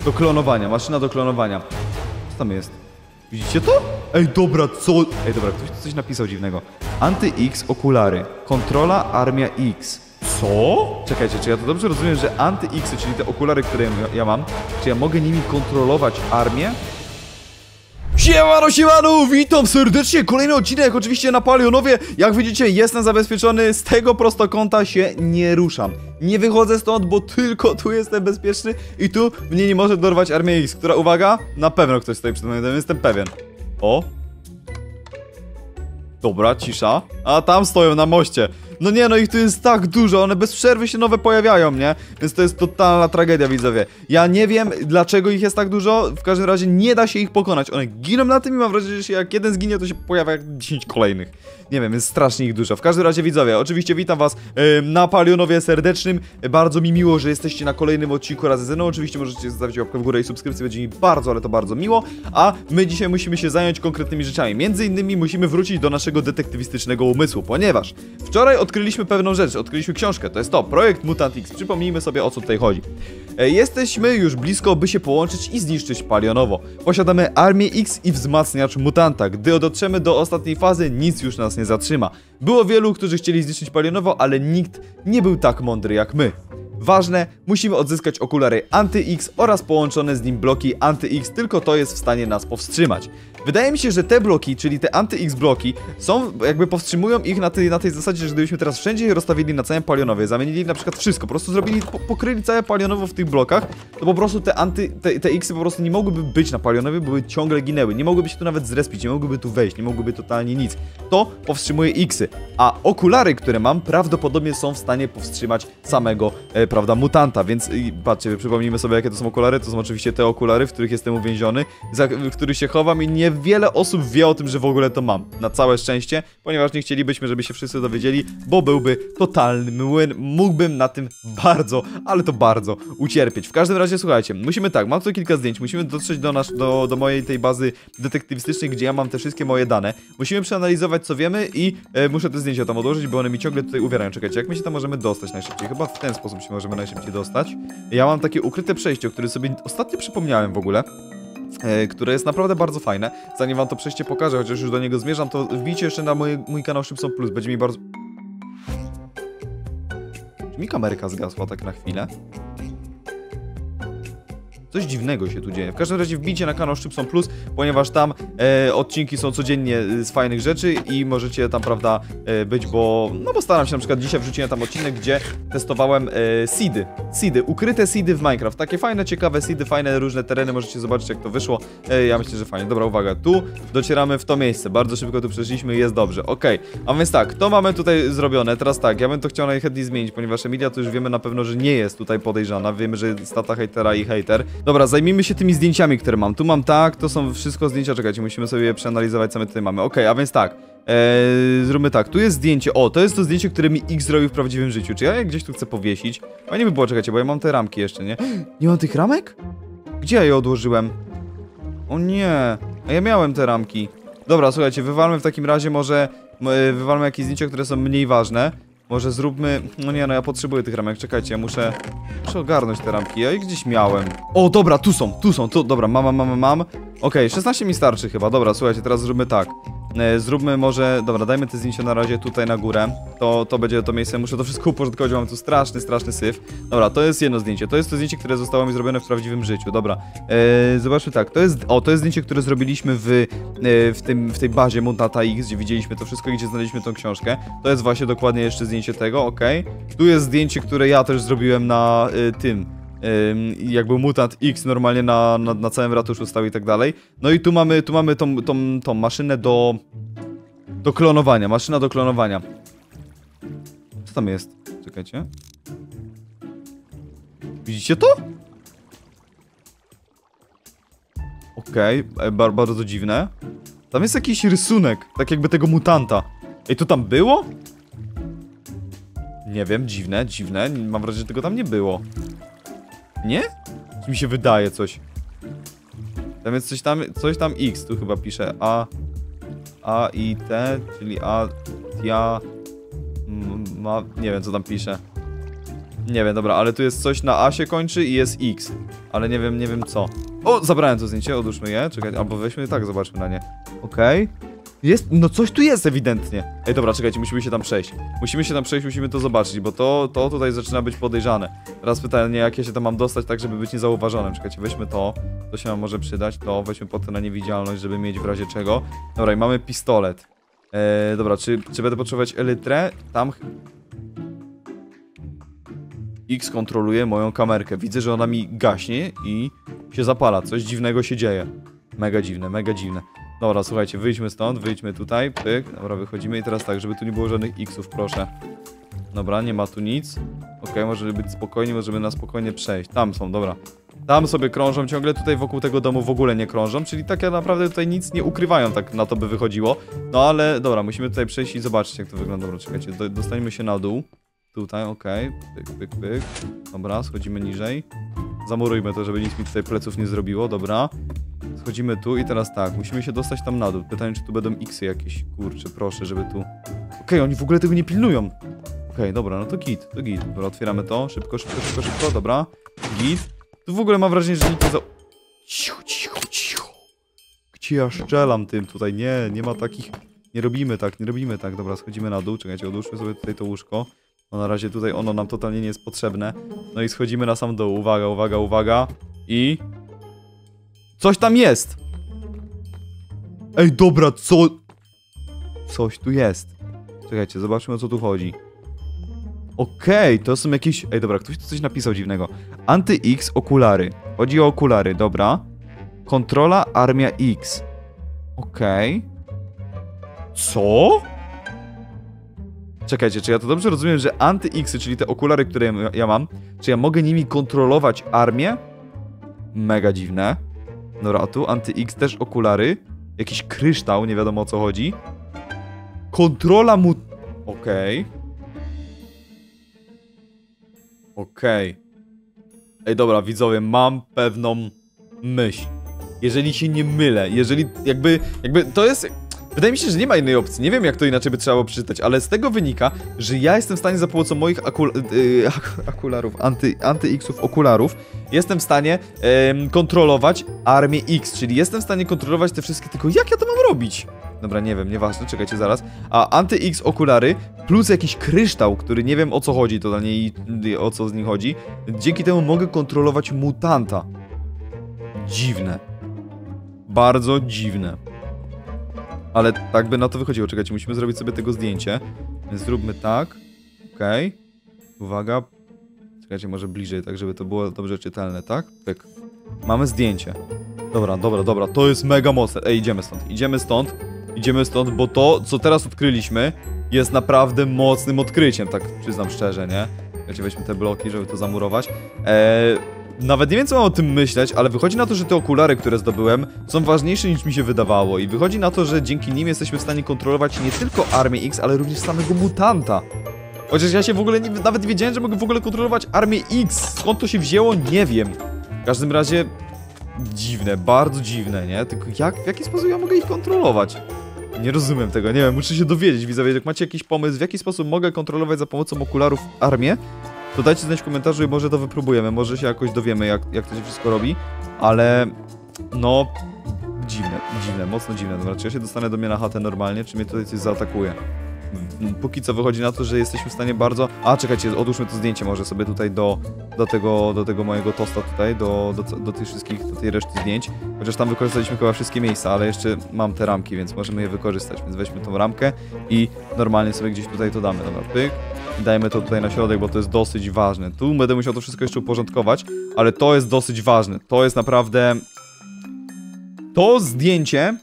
Do klonowania, maszyna do klonowania. Co tam jest? Widzicie to? Ej, dobra, co? Ej, dobra, ktoś tu coś napisał dziwnego. Anty-X okulary. Kontrola Armia X. Co? Czekajcie, czy ja to dobrze rozumiem, że Anty-X, czyli te okulary, które ja mam, czy ja mogę nimi kontrolować armię? Siemano, witam serdecznie, kolejny odcinek oczywiście na Palionowie. Jak widzicie, jestem zabezpieczony, z tego prostokąta się nie ruszam. Nie wychodzę stąd, bo tylko tu jestem bezpieczny i tu mnie nie może dorwać Armia X, która, uwaga, na pewno ktoś stoi przed mną, jestem pewien. O. Dobra, cisza. A tam stoją na moście. No nie, no ich tu jest tak dużo, one bez przerwy się nowe pojawiają, nie? Więc to jest totalna tragedia, widzowie. Ja nie wiem, dlaczego ich jest tak dużo, w każdym razie nie da się ich pokonać. One giną na tym i mam wrażenie, że jak jeden zginie, to się pojawia jak 10 kolejnych. Nie wiem, jest strasznie ich dużo. W każdym razie, widzowie, oczywiście witam was na Palionowie serdecznym. Bardzo mi miło, że jesteście na kolejnym odcinku razem ze mną. Oczywiście możecie zostawić łapkę w górę i subskrypcję, będzie mi bardzo, ale to bardzo miło. A my dzisiaj musimy się zająć konkretnymi rzeczami. Między innymi musimy wrócić do naszego detektywistycznego umysłu, ponieważ wczoraj odkryliśmy pewną rzecz, odkryliśmy książkę, to jest to, projekt Mutant X. Przypomnijmy sobie, o co tutaj chodzi. Jesteśmy już blisko, by się połączyć i zniszczyć Palionowo. Posiadamy Armię X i wzmacniacz mutanta. Gdy dotrzemy do ostatniej fazy, nic już nas nie zatrzyma. Było wielu, którzy chcieli zniszczyć Palionowo, ale nikt nie był tak mądry jak my. Ważne, musimy odzyskać okulary Anty-X oraz połączone z nim bloki Anty-X, tylko to jest w stanie nas powstrzymać. Wydaje mi się, że te bloki, czyli te Anty-X bloki, są, jakby powstrzymują ich na tej zasadzie, że gdybyśmy teraz wszędzie je rozstawili na całym Palionowie, zamienili na przykład wszystko, po prostu zrobili, pokryli całe Palionowo w tych blokach, to po prostu te X-y po prostu nie mogłyby być na Palionowie, bo by ciągle ginęły, nie mogłyby się tu nawet zrespić, nie mogłyby tu wejść, nie mogłyby totalnie nic. To powstrzymuje X-y, a okulary, które mam, prawdopodobnie są w stanie powstrzymać samego, prawda, mutanta, więc patrzcie, przypomnijmy sobie, jakie to są okulary. To są oczywiście te okulary, w których jestem uwięziony, w których się chowam i niewiele osób wie o tym, że w ogóle to mam. Na całe szczęście, ponieważ nie chcielibyśmy, żeby się wszyscy dowiedzieli, bo byłby totalny młyn. Mógłbym na tym bardzo, ale to bardzo ucierpieć. W każdym razie, słuchajcie, musimy tak, mam tu kilka zdjęć, musimy dotrzeć do mojej tej bazy detektywistycznej, gdzie ja mam te wszystkie moje dane. Musimy przeanalizować, co wiemy i muszę te zdjęcia tam odłożyć, bo one mi ciągle tutaj uwierają. Czekajcie, jak my się tam możemy dostać najszybciej? Chyba w ten sposób się możemy najszybciej dostać. Ja mam takie ukryte przejście, o którym sobie ostatnio przypomniałem w ogóle, które jest naprawdę bardzo fajne. Zanim wam to przejście pokażę, chociaż już do niego zmierzam, to wbijcie jeszcze na mój kanał Szybson Plus, będzie mi bardzo... Czy mi kamerka zgasła tak na chwilę? Coś dziwnego się tu dzieje. W każdym razie wbijcie na kanał Szybson Plus, ponieważ tam odcinki są codziennie z fajnych rzeczy i możecie tam, prawda, być, bo... No bo staram się, na przykład dzisiaj wrzuciłem tam odcinek, gdzie testowałem seedy, ukryte seedy w Minecraft. Takie fajne, ciekawe seedy, fajne różne tereny, możecie zobaczyć, jak to wyszło. Ja myślę, że fajnie. Dobra, uwaga, tu docieramy w to miejsce. Bardzo szybko tu przeszliśmy i jest dobrze. Okej. A więc tak, to mamy tutaj zrobione. Teraz tak, ja bym to chciał najchętniej zmienić, ponieważ Emilia to już wiemy na pewno, że nie jest tutaj podejrzana. Wiemy, że jest tata hejtera i hejter. Dobra, zajmijmy się tymi zdjęciami, które mam. Tu mam tak, to są wszystko zdjęcia, czekajcie, musimy sobie je przeanalizować, co my tutaj mamy. Okej, a więc tak, zróbmy tak, tu jest zdjęcie, o, to jest to zdjęcie, które mi X zrobił w prawdziwym życiu. Czy ja je gdzieś tu chcę powiesić? Fajnie by było, czekajcie, bo ja mam te ramki jeszcze, nie? Nie mam tych ramek? Gdzie ja je odłożyłem? O nie, a ja miałem te ramki. Dobra, słuchajcie, wywalmy w takim razie może, wywalmy jakieś zdjęcia, które są mniej ważne. Może zróbmy... No nie, no ja potrzebuję tych ramek, czekajcie, ja muszę ogarnąć te ramki, ja ich gdzieś miałem. O, dobra, tu są, dobra, mam. Okej, 16 mi starczy chyba, dobra, słuchajcie, teraz zróbmy tak. Zróbmy może... Dobra, dajmy te zdjęcia na razie tutaj na górę. To będzie to miejsce, muszę to wszystko uporządkować, mam tu straszny syf. Dobra, to jest jedno zdjęcie, to jest to zdjęcie, które zostało mi zrobione w prawdziwym życiu, dobra. Zobaczmy tak, to jest zdjęcie, które zrobiliśmy w tej bazie Mutanta X, gdzie widzieliśmy to wszystko i gdzie znaleźliśmy tą książkę. To jest właśnie dokładnie jeszcze zdjęcie tego, okej. Tu jest zdjęcie, które ja też zrobiłem na jak był Mutant X normalnie na całym ratuszu stał i tak dalej. No i tu mamy tą maszynę do klonowania, maszyna do klonowania. Co tam jest? Czekajcie. Widzicie to? Okej, bardzo dziwne. Tam jest jakiś rysunek, tak jakby tego mutanta. Ej, to tam było? Nie wiem, dziwne. Mam wrażenie, że tego tam nie było. Nie? Czy mi się wydaje coś? Tam jest coś tam X, tu chyba pisze A, I, T, czyli A, ja... nie wiem, co tam pisze. Nie wiem, dobra, ale tu jest coś na A się kończy i jest X. Ale nie wiem co. O, zabrałem to zdjęcie, odłóżmy je. Czekaj, albo weźmy tak, zobaczmy na nie. Okej. Jest, no coś tu jest ewidentnie. Ej, dobra, czekajcie, musimy się tam przejść. Musimy to zobaczyć, bo to tutaj zaczyna być podejrzane. Teraz pytanie, jak ja się tam mam dostać, tak żeby być niezauważonym. Czekajcie, weźmy to. To się nam może przydać. To weźmy potem na niewidzialność, żeby mieć w razie czego. Dobra, i mamy pistolet. Dobra, czy będę potrzebować elytrę? Tam... X kontroluje moją kamerkę. Widzę, że ona mi gaśnie i się zapala. Coś dziwnego się dzieje. Mega dziwne, mega dziwne. Dobra, słuchajcie, wyjdźmy stąd, wyjdźmy tutaj, pyk. Dobra, wychodzimy i teraz tak, żeby tu nie było żadnych X-ów, proszę. Dobra, nie ma tu nic. Okej, może być spokojnie, możemy na spokojnie przejść. Tam są, dobra. Tam sobie krążą, ciągle tutaj wokół tego domu w ogóle nie krążą, czyli tak naprawdę tutaj nic nie ukrywają, tak na to by wychodziło. No ale, dobra, musimy tutaj przejść i zobaczyć, jak to wygląda. Dobra, czekajcie, dostaniemy się na dół. Tutaj, okej, pyk, pyk, pyk. Dobra, schodzimy niżej. Zamurujmy to, żeby nic mi tutaj pleców nie zrobiło, dobra. Schodzimy tu i teraz tak, musimy się dostać tam na dół. Pytanie, czy tu będą X-y jakieś, kurczę, proszę, żeby tu... Okej, oni w ogóle tego nie pilnują. Okej, dobra, no to git, to git. Dobra, otwieramy to, szybko, dobra. Git. Tu w ogóle mam wrażenie, że nikt nie Cicho, cicho, cicho. Gdzie ja szczelam tym tutaj? Nie ma takich... Nie robimy tak. Dobra, schodzimy na dół, czekajcie, odłóżmy sobie tutaj to łóżko. No na razie tutaj ono nam totalnie nie jest potrzebne. No i schodzimy na sam dół, uwaga. I... Coś tam jest! Ej, dobra, co? Coś tu jest. Czekajcie, zobaczmy, o co tu chodzi. Okej, to są jakieś... Ej, dobra, ktoś tu coś napisał dziwnego. Anty-X, okulary. Chodzi o okulary, dobra. Kontrola, armia X. Okej. Co? Czekajcie, czy ja to dobrze rozumiem, że anty-Xy, czyli te okulary, które ja mam, czy ja mogę nimi kontrolować armię? Mega dziwne. Dobra, a tu anty-X też okulary. Jakiś kryształ, nie wiadomo o co chodzi. Kontrola mu... Okej. Ej, dobra, widzowie, mam pewną myśl. Jeżeli się nie mylę, jeżeli jakby to jest... Wydaje mi się, że nie ma innej opcji, nie wiem jak to inaczej by trzeba było przeczytać, ale z tego wynika, że ja jestem w stanie za pomocą moich okularów, anty-Xów okularów, jestem w stanie kontrolować armię X, czyli jestem w stanie kontrolować te wszystkie, tylko jak ja to mam robić? Dobra, nie wiem, nieważne, czekajcie zaraz. A anty-X okulary plus jakiś kryształ, który nie wiem o co chodzi totalnie i o co z nim chodzi, dzięki temu mogę kontrolować mutanta. Dziwne. Bardzo dziwne. Ale tak by na to wychodziło. Czekajcie, musimy zrobić sobie tego zdjęcie. Więc zróbmy tak. Okej. Uwaga. Czekajcie, może bliżej, tak żeby to było dobrze czytelne, tak? Pyk. Mamy zdjęcie. Dobra. To jest mega mocne. Ej, idziemy stąd, bo to, co teraz odkryliśmy, jest naprawdę mocnym odkryciem, tak przyznam szczerze, nie? Czekajcie, weźmy te bloki, żeby to zamurować. Nawet nie wiem, co mam o tym myśleć, ale wychodzi na to, że te okulary, które zdobyłem, są ważniejsze niż mi się wydawało. I wychodzi na to, że dzięki nim jesteśmy w stanie kontrolować nie tylko armię X, ale również samego mutanta. Chociaż ja się w ogóle nawet nie wiedziałem, że mogę w ogóle kontrolować armię X. Skąd to się wzięło, nie wiem. W każdym razie... Dziwne, bardzo dziwne, nie? Tylko w jaki sposób ja mogę ich kontrolować? Nie rozumiem tego, nie wiem, muszę się dowiedzieć, widzowie. Jak macie jakiś pomysł, w jaki sposób mogę kontrolować za pomocą okularów armię, to dajcie znać w komentarzu i może to wypróbujemy, może się jakoś dowiemy, jak to się wszystko robi, ale no dziwne, mocno dziwne. Dobra, czy ja się dostanę do mnie na chatę normalnie, czy mnie tutaj coś zaatakuje? Póki co wychodzi na to, że jesteśmy w stanie bardzo... A, czekajcie, odłóżmy to zdjęcie może sobie tutaj do tego mojego tosta tutaj, do tych wszystkich, do tej reszty zdjęć. Chociaż tam wykorzystaliśmy chyba wszystkie miejsca, ale jeszcze mam te ramki, więc możemy je wykorzystać. Więc weźmy tą ramkę i normalnie sobie gdzieś tutaj to damy. Dobra, pyk. Dajmy to tutaj na środek, bo to jest dosyć ważne. Tu będę musiał to wszystko jeszcze uporządkować, ale to jest dosyć ważne. To jest naprawdę... To zdjęcie...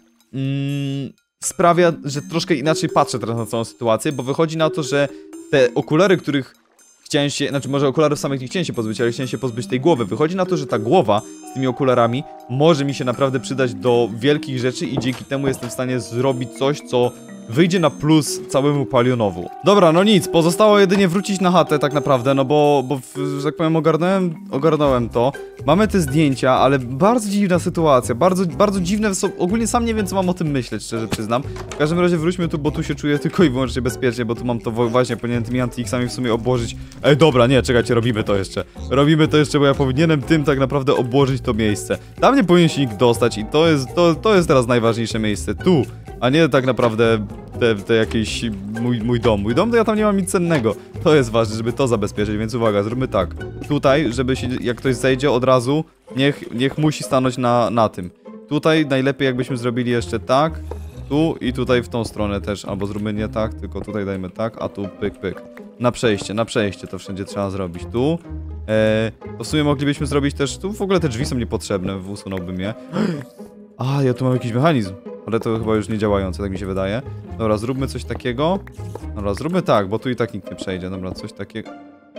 sprawia, że troszkę inaczej patrzę teraz na całą sytuację, bo wychodzi na to, że te okulary, których chciałem się, znaczy może okularów samych nie chciałem się pozbyć, ale chciałem się pozbyć tej głowy. Wychodzi na to, że ta głowa z tymi okularami może mi się naprawdę przydać do wielkich rzeczy i dzięki temu jestem w stanie zrobić coś, co wyjdzie na plus całemu Palionowu. Dobra, no nic, pozostało jedynie wrócić na chatę tak naprawdę, no bo że tak powiem ogarnąłem to. Mamy te zdjęcia, ale bardzo dziwna sytuacja, bardzo dziwne, ogólnie sam nie wiem co mam o tym myśleć, szczerze przyznam. W każdym razie wróćmy tu, bo tu się czuję tylko i wyłącznie bezpiecznie, bo tu mam to właśnie, powinienem tymi anti-X-ami w sumie obłożyć. Ej, dobra, nie, czekajcie, robimy to jeszcze. Robimy to jeszcze, bo ja powinienem tym tak naprawdę obłożyć to miejsce. Tam nie powinien się nikt dostać i to jest teraz najważniejsze miejsce, tu, a nie tak naprawdę te jakieś mój dom. Mój dom to ja tam nie mam nic cennego. To jest ważne, żeby to zabezpieczyć, więc uwaga, zróbmy tak. Tutaj, żeby się, jak ktoś zejdzie od razu, niech musi stanąć na tym. Tutaj najlepiej jakbyśmy zrobili jeszcze tak, tu i tutaj w tą stronę też, albo zróbmy nie tak, tylko tutaj dajmy tak, a tu pyk, pyk. Na przejście to wszędzie trzeba zrobić. Tu, to w sumie moglibyśmy zrobić też, tu w ogóle te drzwi są niepotrzebne, usunąłbym je. A, ja tu mam jakiś mechanizm. Ale to chyba już nie działające, tak mi się wydaje. Dobra, zróbmy coś takiego. Dobra, zróbmy tak, bo tu i tak nikt nie przejdzie. Dobra, coś takiego.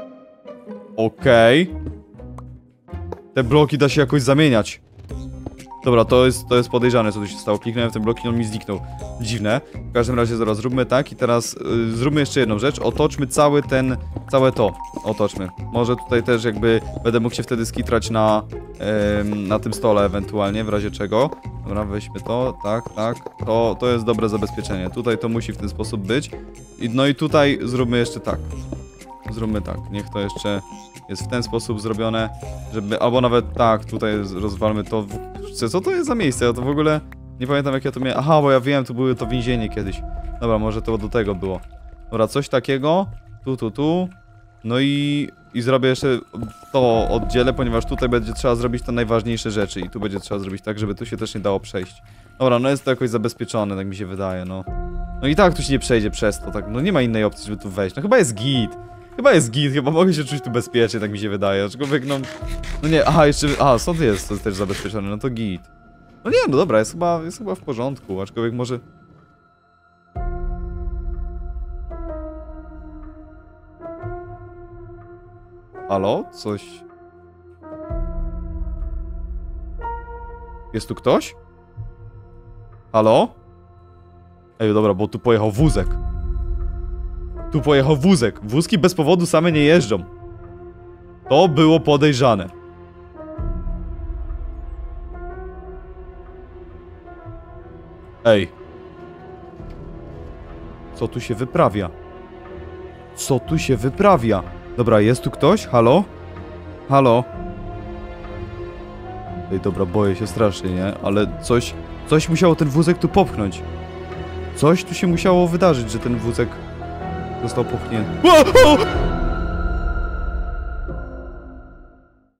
Okej. Te bloki da się jakoś zamieniać. Dobra, to jest podejrzane, co tu się stało. Kliknąłem w ten blok i on mi zniknął. Dziwne. W każdym razie zaraz zróbmy tak i teraz zróbmy jeszcze jedną rzecz. Otoczmy całe to. Otoczmy. Może tutaj też jakby będę mógł się wtedy skitrać na tym stole ewentualnie, w razie czego. Dobra, weźmy to, tak. To jest dobre zabezpieczenie. Tutaj to musi w ten sposób być. No i tutaj zróbmy jeszcze tak. Zróbmy tak. Niech to jeszcze jest w ten sposób zrobione, żeby... Albo nawet tak, tutaj rozwalmy to... Co to jest za miejsce? Ja to w ogóle... Nie pamiętam jak ja to miałem... Aha, bo ja wiem, to było to więzienie kiedyś. Dobra, może to do tego było. Dobra, coś takiego. Tu. No i zrobię jeszcze to oddzielę, ponieważ tutaj będzie trzeba zrobić te najważniejsze rzeczy. I tu będzie trzeba zrobić tak, żeby tu się też nie dało przejść. Dobra, no jest to jakoś zabezpieczone, tak mi się wydaje, no. No i tak tu się nie przejdzie przez to, tak. No nie ma innej opcji, żeby tu wejść. No chyba jest git. Chyba mogę się czuć tu bezpiecznie, tak mi się wydaje. Aczkolwiek no nie, aha, jeszcze... A, sąd jest to też zabezpieczony, no to git. No nie, no dobra, jest chyba w porządku, aczkolwiek może... Halo? Coś... Jest tu ktoś? Halo? Ej, dobra, bo tu pojechał wózek. Wózki bez powodu same nie jeżdżą. To było podejrzane. Ej. Co tu się wyprawia? Dobra, jest tu ktoś? Halo? Ej, dobra, boję się strasznie, nie? Ale coś musiało ten wózek tu popchnąć. Coś tu się musiało wydarzyć, że ten wózek został popchnięty.